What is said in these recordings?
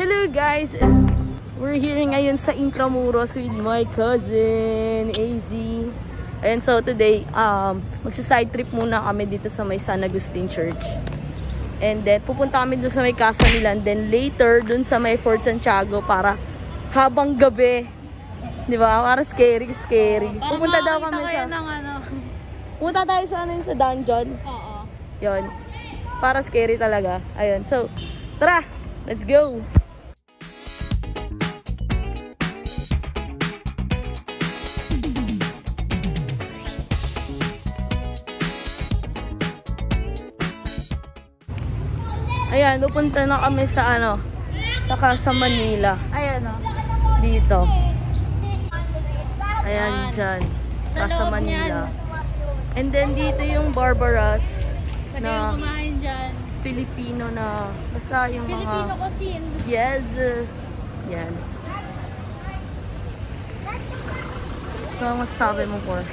Hello guys! We're here ngayon sa Intramuros with my cousin, AZ. And so today, magsa-side trip muna kami dito sa may San Agustin Church. And then, pupunta kami doon sa may Casa Manila. And then later, doon sa may Fort Santiago para habang gabi. Di ba? Para scary. Pupunta daw kami sa... Pupunta tayo sa sa dungeon. Oo. Yun. Para scary talaga. Ayun. So, tara! Let's go! Ayan, pupunta na kami sa sa Casa Manila. Ayan o. Dito. Ayan, dyan. Casa Manila. And then dito yung Barbaras. Pwede yung kumain dyan. Filipino na, basta yung Filipino cuisine. Yes. Yan. So, ang masasabi mo po?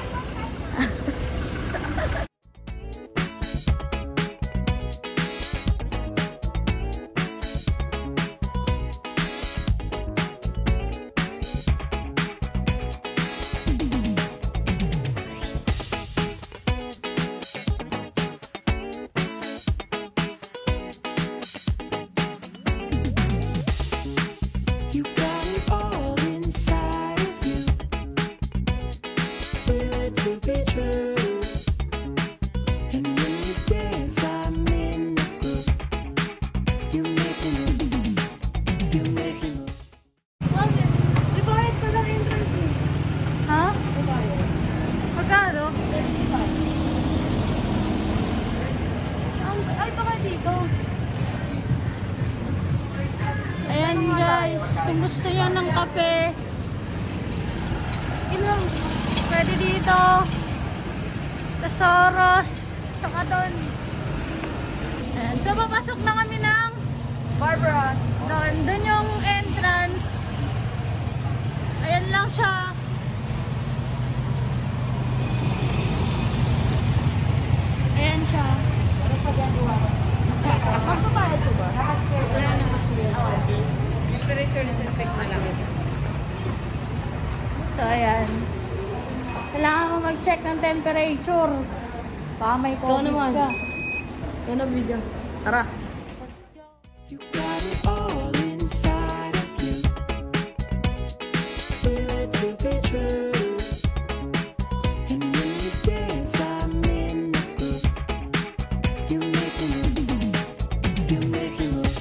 Kung gusto nyo ng kape, pwede dito. Tesoros. Saka doon. Ayan. So, papasok na kami ng Barbara. Doon yung entrance. Ayan lang siya. Ayan siya. Magbabayad ko ba? Wala naman siya. Temperature disinfect na lang. So, ayan. Kailangan mo mag-check ng temperature. Baka may COVID ka. Yan ang video. Tara. You got it all inside of you. Feel it to be true. And when you dance, I'm in the groove. You make me move. You make me move.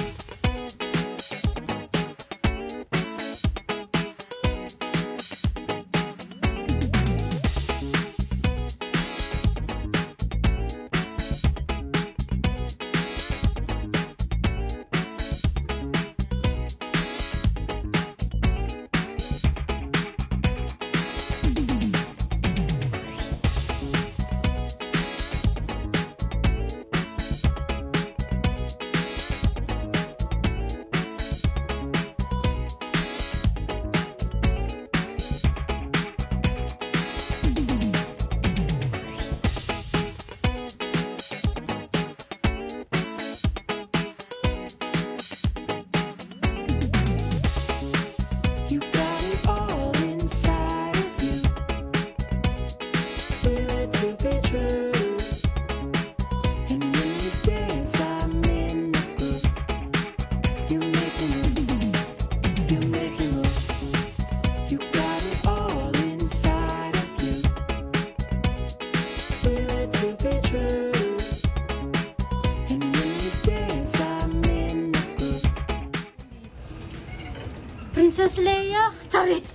Princess Leia. Charis.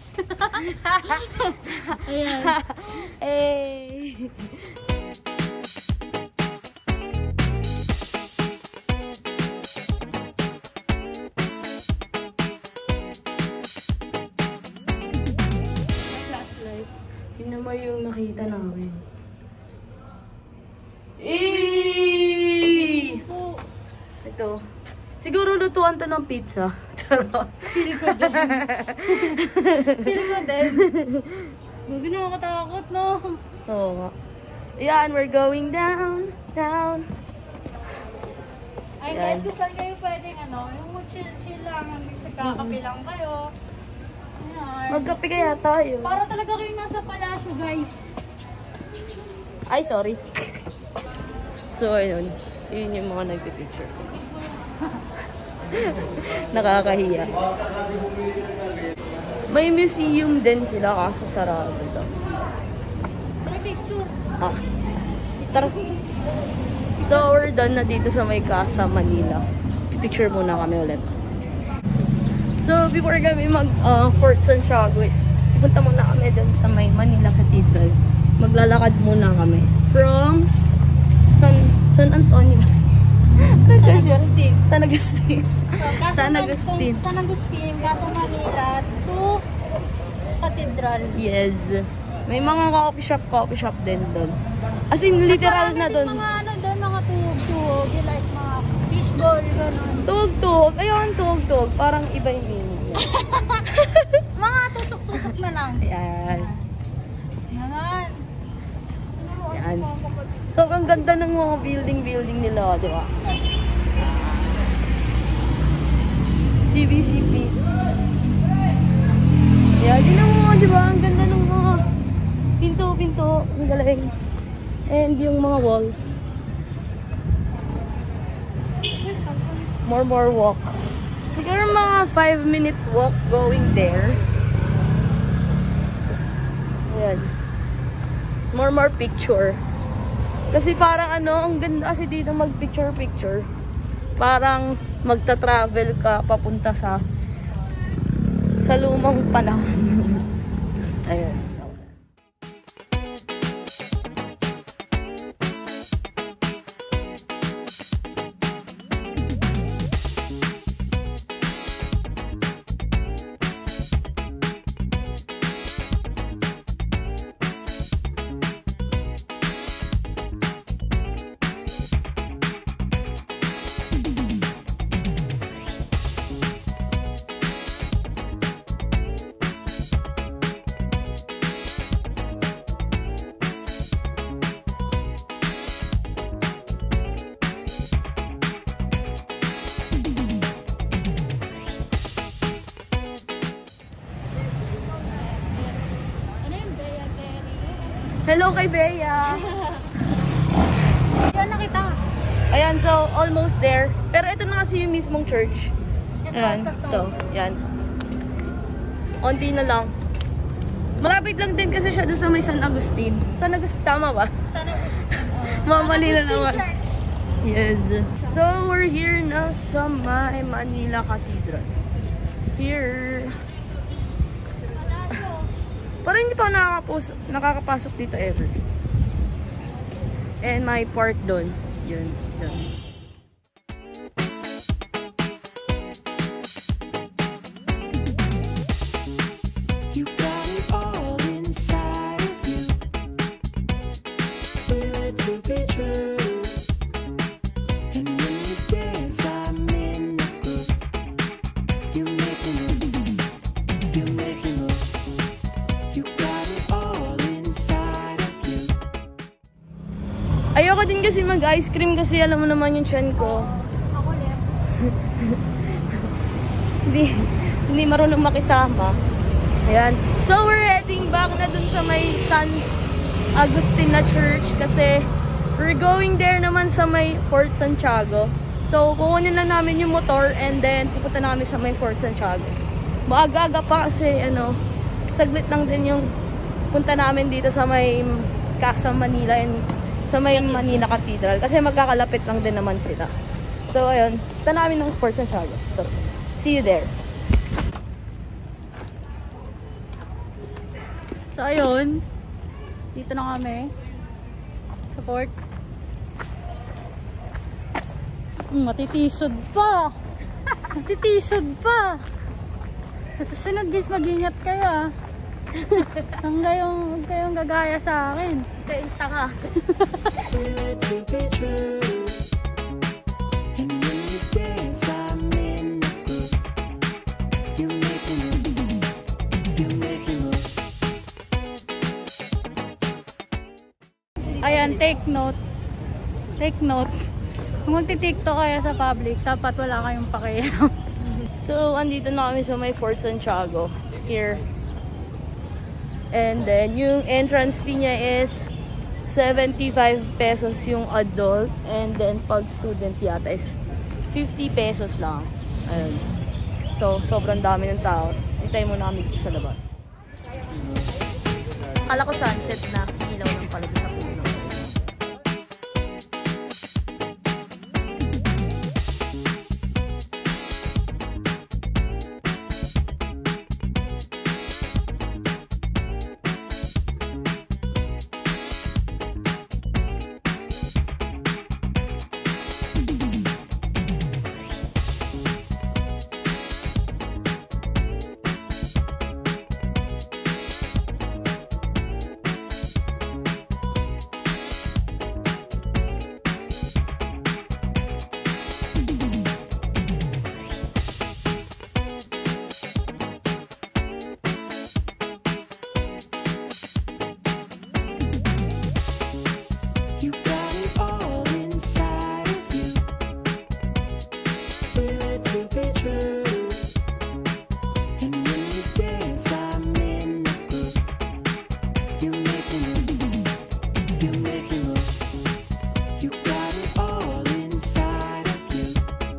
Ayan. Hey. Flashlight. Yun naman yung nakita namin. Ito. Siguro lutuan to ng pizza. Charot. Feel ko din. Feel ko din. Huwag nakakatakot, no? Oo nga. Yan, we're going down, down. Ay, guys, kung saan kayo pwedeng yung chill-chill lang, nagkakape lang kayo. Ayan. Magkape kaya tayo. Para talaga kayo nasa palasyo, guys. Ay, sorry. So, ayun. Yun yung mga nagpipicture. Nakakahiya. May museum din sila kaso sarado daw. May picture. Ah. Tara. So, we're done na dito sa may Casa Manila. Picture muna kami ulit. So, before kami Fort Santiago is, pupunta muna kami dun sa may Manila Cathedral. Maglalakad muna kami. From San Antonio. San Agustin. San Agustin. San Agustin, Casa Manila to Cathedral. Yes. May mga coffee shop din doon. As in, literal na doon. Mga doon, mga tuhog-tuhog. You like mga fishball, gano'n. Tuhog-tuhog. Ayun, tuhog-tuhog. Parang iba yung meaning niya. Mga tusok-tusok na lang. Ayan. Yan. Ayan. Sobrang ganda ng mga building nila, di ba? CBCP. Ayan, di mo, di ba? Ang ganda ng mga pinto. Ang galing. And yung mga walls. More walk. Siguro mga 5 minutes walk going there. Ayan. More picture. Kasi parang ang ganda kasi dito mag-picture. Parang magta-travel ka papunta sa lumang panahon. Ayan. Hello kay Bea. Yan nakita. Ayan, so almost there. Pero ito na kasi yung mismong church. Ayan, so, yan. Onti na lang. Malapit lang din kasi siya doon sa may San Agustin. San Agustin, tama ba? San Agustin. Mamali na naman. Yes. So, we're here na sa may Manila Cathedral. Here. Parang hindi pa nakakapasok dito ever. And my part doon. Yun. Dun. You got it all inside of you. Feel it to be true. And when you dance, I'm in the groove. You make me move. You make me move. You got it all inside of you. Ayoko din kasi mag-ice cream kasi alam mo naman yung tiyan ko. Ako ulit. Hindi marunong makisama. Ayan. So, we're heading back na dun sa may San Agustin na church kasi we're going there naman sa may Fort Santiago. So, kukunin lang namin yung motor and then pupunta na kami sa may Fort Santiago. Maaga-aga pa kasi saglit lang din yung punta namin dito sa may Casa Manila and sa may Manila Cathedral kasi magkakalapit lang din naman sila. So, ayun. Punta namin ng Fort Santiago. So, see you there. So, ayun. Dito na kami. Sa port. Matitisod pa. Matitisod pa. Sa susunod guys, mag-ingat kayo ah. Huwag kayong gagaya sa akin. Tenta ka. Feel it to be true. And when you dance, I'm in the groove. You make me move. You make me move. Ayan, take note. Take note. Kung magti-TikTok kayo sa public, dapat wala kayong pakialam. So, andito na kami sa may Fort Santiago. Here. And then, yung entrance fee niya is 75 pesos yung adult. And then, pag student yata is 50 pesos lang. Ayun. So, sobrang dami ng tao. Hintay muna kami dito sa labas. Kala ko sunset na. Ilaw ng pala sa puno. You got it all inside of you. Feel it to be true. And when you dance, I'm in the groove. You make me move. You make me move. You got it all inside of you.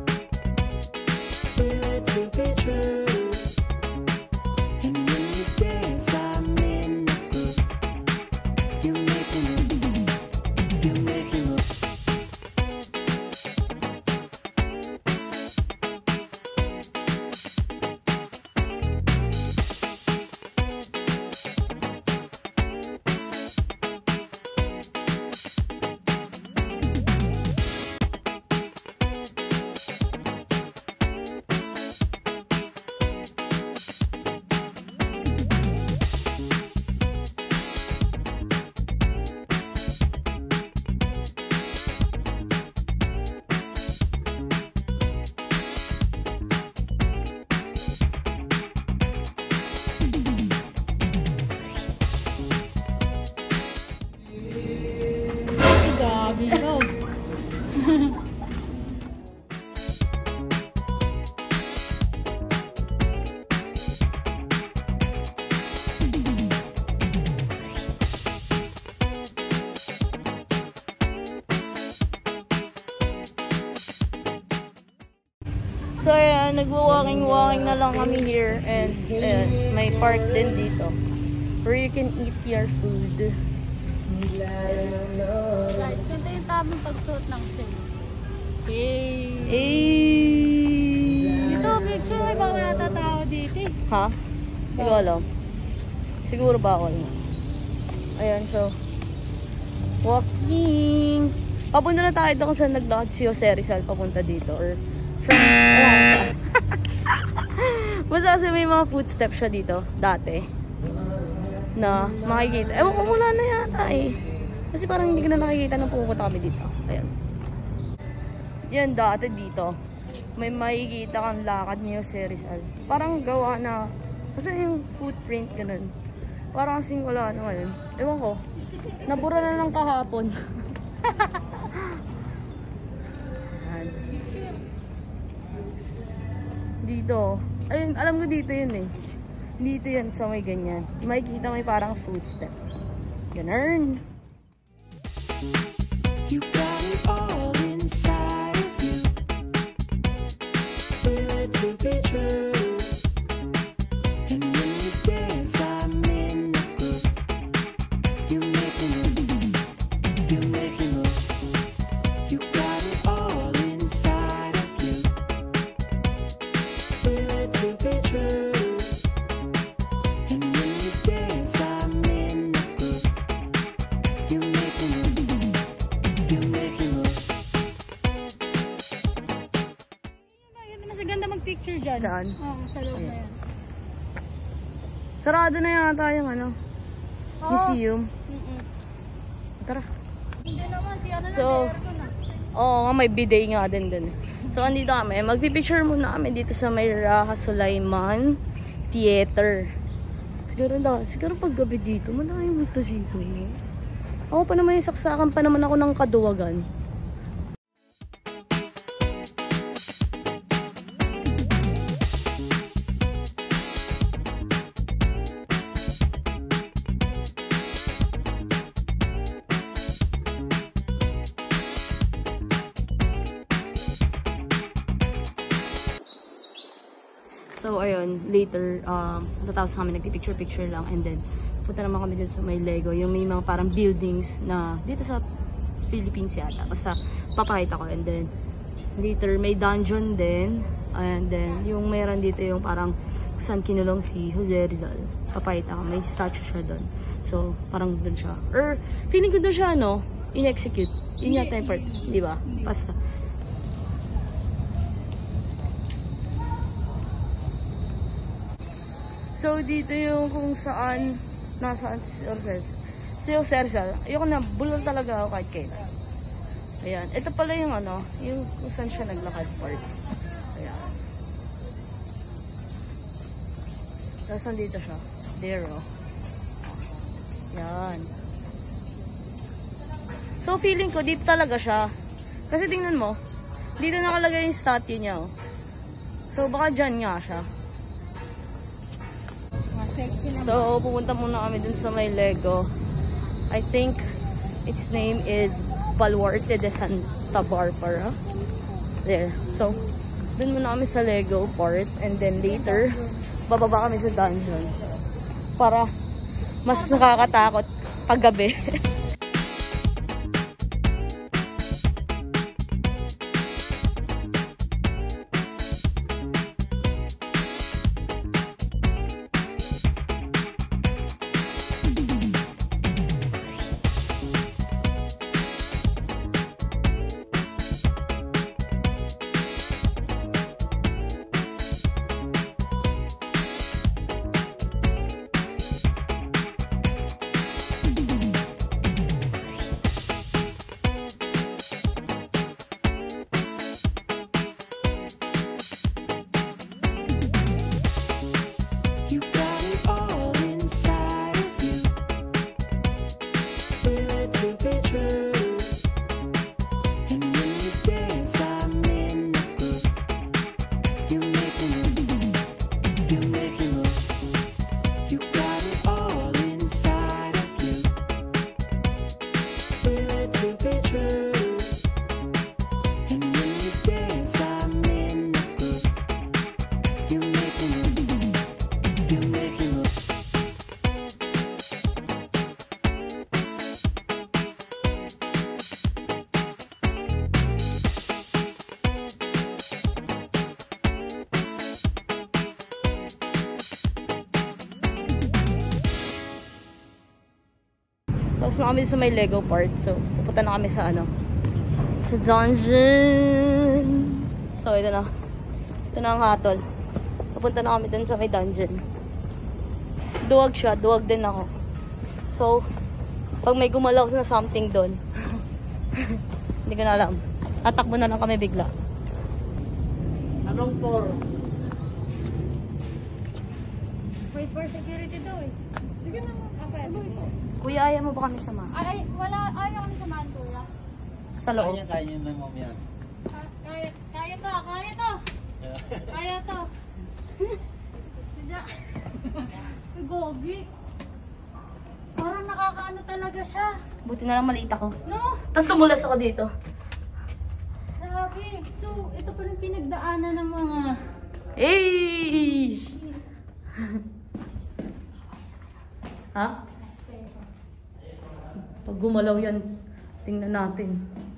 Feel it to be true. And when you dance, I'm in the groove. You make me move. You make me move. Gabi daw. So, ayan, nagwa-walking na lang kami here. And, ayan, may park din dito. Where you can eat your food. Guys, ganda yung tamang pagsuot ng shade. Hey! Hey! Dito, picture ay baka natatao dito eh. Ha? Hindi ko alam. Siguro ba ako yun? Ayan, so, walking. Papunta na tayo doon kung saan naglakad si Jose Rizal papunta dito. Or from, basta kasi may mga footsteps siya dito, dati. Na makikita. Ewan ko, wala na yata eh. Kasi parang hindi ko na nakikita nung pupunta kami dito. Ayan. Yan, dati dito. May makikita kang lakad ni Jose Rizal. Parang gawa na, kasi yung footprint ganun. Parang kasing wala na ngayon. Ewan ko. Nabura na lang kahapon. Dito. Ayun, alam ko dito yun eh. Dito yun sa may ganyan. Makikita may parang footstep. Ganun. You got it all inside of you. Feel it to be true. And when you dance, I'm in the groove. You make me move. You make me move. You got it all inside of you. Feel it to be true. And when you dance, I'm in the groove. You make me move. You make me move. Mas ganda mag-picture dyan. Saan? Oo, sa loob na yan. Sarado na yata yung ano, museum. Tara. Hindi naman, si ano So, oo nga, may bidet nga din dun. So, andito kami. Magpipicture muna kami dito sa may Raha Sulaiman Theater. Siguro pag gabi dito, maraming magtasito. Ako pa naman yung saksakan pa naman ako ng kaduwagan. So, ayun, later, natapos kami, nagpipicture-picture lang, and then, punta naman kami dun sa may Lego, yung may mga parang buildings na dito sa Philippines yata. Basta, papakita ko, and then, later, may dungeon din, and then, yung meron dito yung parang saan kinulong si Jose Rizal. Papakita ko, may statue siya dun. So, parang dun siya. Or, feeling ko dun siya, in-execute. Yun yata yung part, di ba? Basta. So, dito yung kung saan, nasaan si Jose Rizal. Ayoko na, bulol talaga ako kahit kailan. Ayan. Ito pala yung yung kung saan siya naglakad part. Ayan. Tapos nandito siya. There, oh. Ayan. So, feeling ko, dito talaga siya. Kasi tingnan mo, dito nakalagay yung statue niya, oh. So, baka dyan nga siya. So, pupunta muna kami dun sa may Lego. I think its name is Baluarte de Santa Barbara. There. So, dun muna kami sa Lego part. And then later, bababa kami sa dungeon. Para mas nakakatakot pag gabi. Tapos na kami sa may Lego part. So, pupunta na kami sa sa dungeon. So, ito na. Ito na ang hatol. Pupunta na kami dun sa may dungeon. Duwag siya. Duwag din ako. So, pag may gumalaw na something dun, hindi ko na alam. Tatakbo na lang kami bigla. Anong floor? Wait for security daw eh. Sige na mo. Kuya, ayaw mo ba kami samahan? Ay, wala. Ayaw kami samahan, kuya. Sa loob? Kaya na mamaya. Kaya to. Kaya to. Sadya. Gogi. Parang nakakaano talaga siya. Buti na lang maliit ako. No? Tapos tumulas ako dito. Grabe. So, ito pa yung pinagdaanan ng mga... Hey! Ha? Pag gumalaw yan, tingnan natin.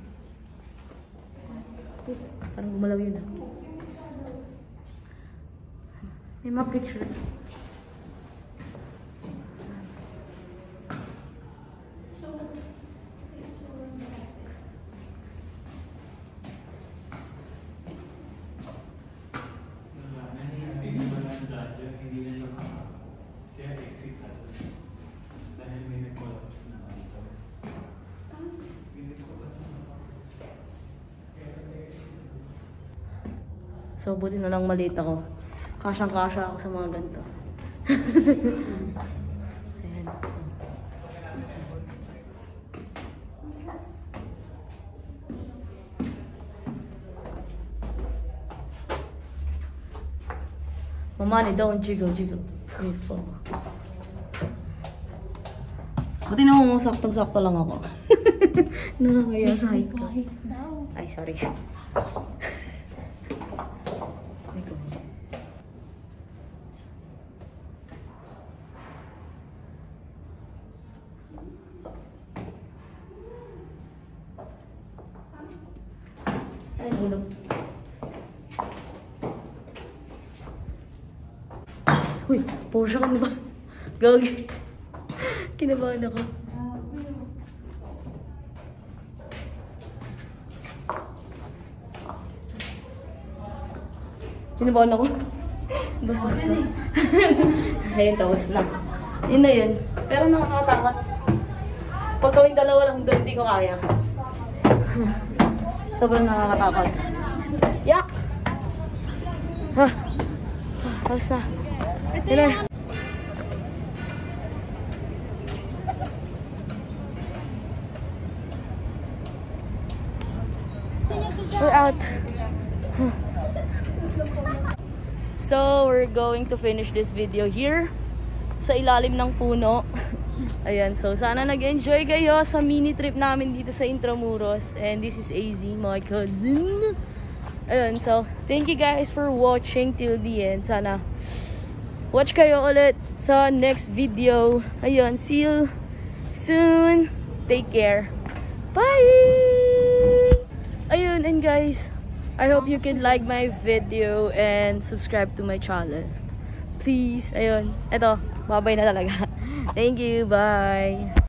Parang gumalaw yun ah. May mga pictures. So, buti na lang maliit ako. Kasyang-kasya ako sa mga ganito. Ayan. Mamani, don't jiggle. Wait for. Buti na mo, saktong-sakto lang ako. Nakakaya sa height ko. Ay, sorry. ano. Uy, Porsche ka ba? Gagi. Kinabahan ako. Kinabahan ako. Basta ito. Ayun, tapos na. Yun na yun. Pero nakakatakot. Pag kawing dalawa lang doon, hindi ko kaya. Sobrang nakakatakot. Yak! Ha! Tapos na. Yun na. We're out. So, we're going to finish this video here sa ilalim ng puno. Ayan, so sana nag-enjoy kayo sa mini trip namin dito sa Intramuros. And this is AZ, my cousin. Ayan, so thank you guys for watching till the end. Sana watch kayo ulit sa next video. Ayan, see you soon. Take care. Bye! Ayun, and guys, I hope you can like my video and subscribe to my channel. Please, ayun. Eto, babay na talaga. Thank you, bye!